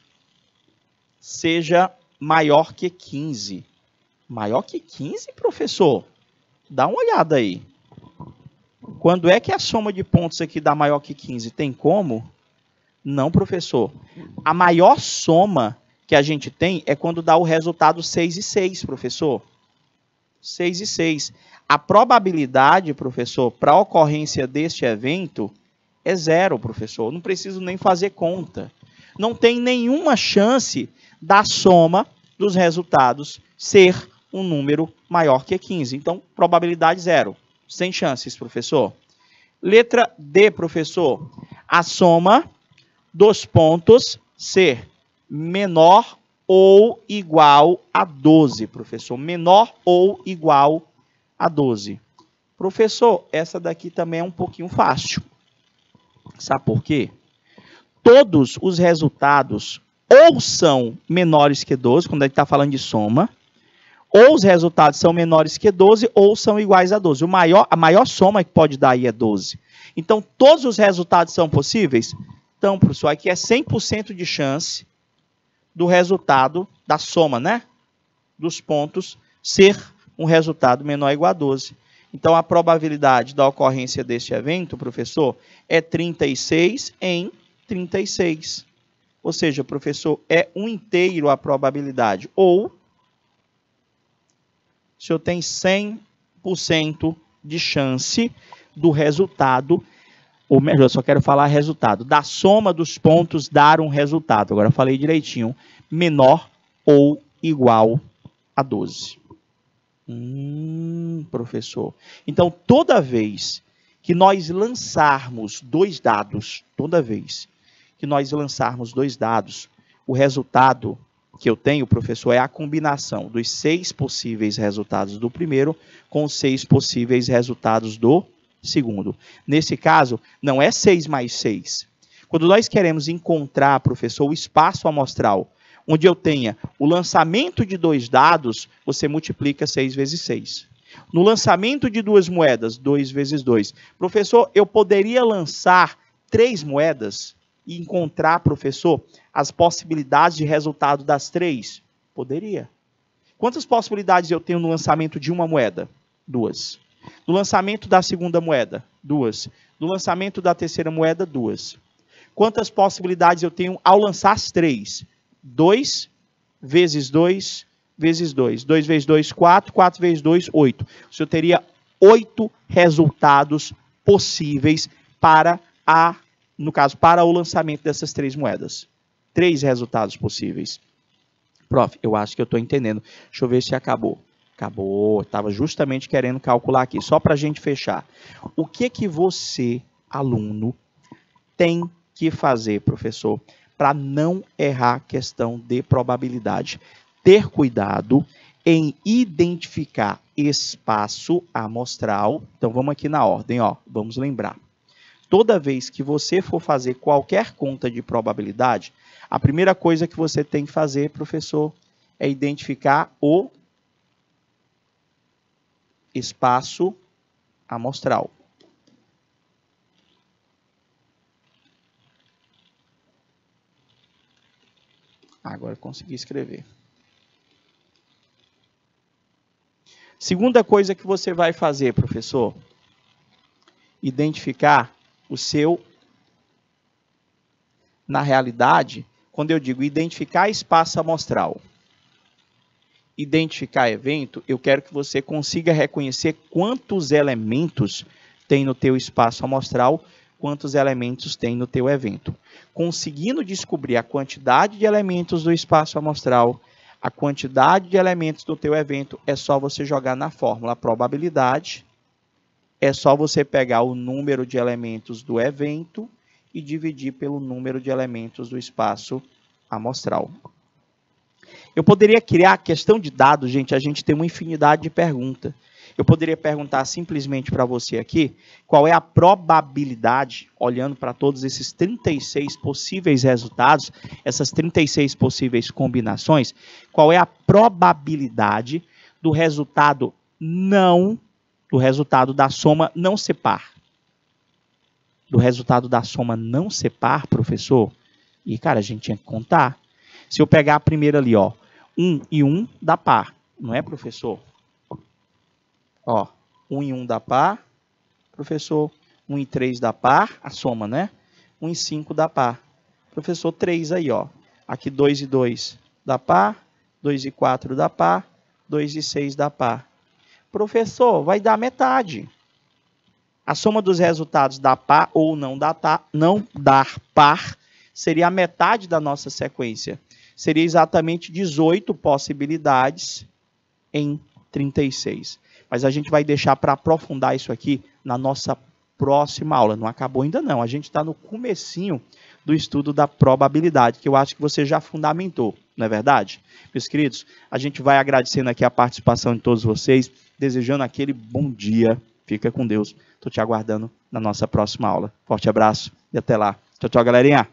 seja maior que quinze. Maior que quinze, professor? Dá uma olhada aí. Quando é que a soma de pontos aqui dá maior que quinze? Tem como? Não, professor. A maior soma que a gente tem é quando dá o resultado seis e seis, professor. seis e seis. A probabilidade, professor, para a ocorrência deste evento é zero, professor. Não preciso nem fazer conta. Não tem nenhuma chance da soma dos resultados ser um número maior que quinze. Então, probabilidade zero. Sem chances, professor. Letra D, professor. A soma dos pontos ser menor ou igual a doze, professor. Menor ou igual a doze. Professor, essa daqui também é um pouquinho fácil. Sabe por quê? Todos os resultados ou são menores que doze, quando a gente está falando de soma, ou os resultados são menores que doze, ou são iguais a doze. O maior, a maior soma que pode dar aí é doze. Então, todos os resultados são possíveis? Então, professor, aqui é cem por cento de chance do resultado da soma, né? Dos pontos ser um resultado menor ou igual a doze. Então, a probabilidade da ocorrência deste evento, professor, é trinta e seis em trinta e seis. Ou seja, professor, é um inteiro a probabilidade. Ou, se eu tenho cem por cento de chance do resultado, ou melhor, eu só quero falar resultado, da soma dos pontos dar um resultado. Agora eu falei direitinho, menor ou igual a doze. Hum, professor. Então, toda vez que nós lançarmos dois dados, toda vez que nós lançarmos dois dados, o resultado que eu tenho, professor, é a combinação dos seis possíveis resultados do primeiro com os seis possíveis resultados do segundo. Nesse caso, não é seis mais seis. Quando nós queremos encontrar, professor, o espaço amostral, onde eu tenha o lançamento de dois dados, você multiplica seis vezes seis. No lançamento de duas moedas, dois vezes dois. Professor, eu poderia lançar três moedas e encontrar, professor, as possibilidades de resultado das três? Poderia. Quantas possibilidades eu tenho no lançamento de uma moeda? Duas. No lançamento da segunda moeda? Duas. No lançamento da terceira moeda? Duas. Quantas possibilidades eu tenho ao lançar as três? dois vezes dois vezes dois. dois vezes dois, quatro. quatro vezes dois, oito. O senhor teria oito resultados possíveis para a, no caso, para o lançamento dessas três moedas. Três resultados possíveis. Prof, eu acho que eu estou entendendo. Deixa eu ver se acabou. Acabou. Estava justamente querendo calcular aqui. Só para a gente fechar. O que que você, aluno, tem que fazer, professor, para não errar a questão de probabilidade? Ter cuidado em identificar espaço amostral. Então, vamos aqui na ordem, ó. Vamos lembrar. Toda vez que você for fazer qualquer conta de probabilidade, a primeira coisa que você tem que fazer, professor, é identificar o espaço amostral. Agora eu consegui escrever. Segunda coisa que você vai fazer, professor, identificar o seu, na realidade, quando eu digo identificar espaço amostral, identificar evento, eu quero que você consiga reconhecer quantos elementos tem no teu espaço amostral, quantos elementos tem no teu evento. Conseguindo descobrir a quantidade de elementos do espaço amostral, a quantidade de elementos do teu evento, é só você jogar na fórmula probabilidade, é só você pegar o número de elementos do evento e dividir pelo número de elementos do espaço amostral. Eu poderia criar questão de dados, gente, a gente tem uma infinidade de perguntas. Eu poderia perguntar simplesmente para você aqui, qual é a probabilidade, olhando para todos esses trinta e seis possíveis resultados, essas trinta e seis possíveis combinações, qual é a probabilidade do resultado não, do resultado da soma não ser par? Do resultado da soma não ser par, professor? E, cara, a gente tinha que contar. Se eu pegar a primeira ali, ó, um e um dá par, não é, professor? Ó, um e um dá par, professor, um e três dá par, a soma, né? um e cinco dá par. Professor, três aí, ó. Aqui dois e dois dá par, dois e quatro dá par, dois e seis dá par. Professor, vai dar metade. A soma dos resultados dá par ou não dá, não dar par seria a metade da nossa sequência. Seria exatamente dezoito possibilidades em trinta e seis. Mas a gente vai deixar para aprofundar isso aqui na nossa próxima aula. Não acabou ainda não. A gente está no comecinho do estudo da probabilidade, que eu acho que você já fundamentou, não é verdade? Meus queridos, a gente vai agradecendo aqui a participação de todos vocês, desejando aquele bom dia. Fica com Deus. Estou te aguardando na nossa próxima aula. Forte abraço e até lá. Tchau, tchau, galerinha.